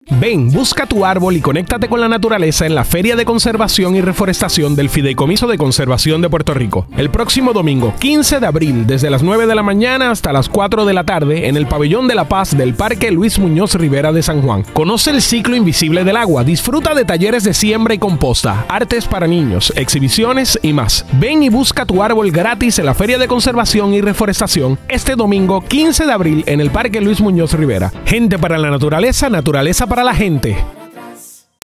Ven, busca tu árbol y conéctate con la naturaleza en la Feria de Conservación y Reforestación del Fideicomiso de Conservación de Puerto Rico. El próximo domingo, 15 de abril, desde las 9 de la mañana hasta las 4 de la tarde, en el Pabellón de la Paz del Parque Luis Muñoz Rivera de San Juan. Conoce el ciclo invisible del agua, disfruta de talleres de siembra y composta, artes para niños, exhibiciones y más. Ven y busca tu árbol gratis en la Feria de Conservación y Reforestación este domingo, 15 de abril, en el Parque Luis Muñoz Rivera. Gente para la naturaleza, naturaleza para la gente.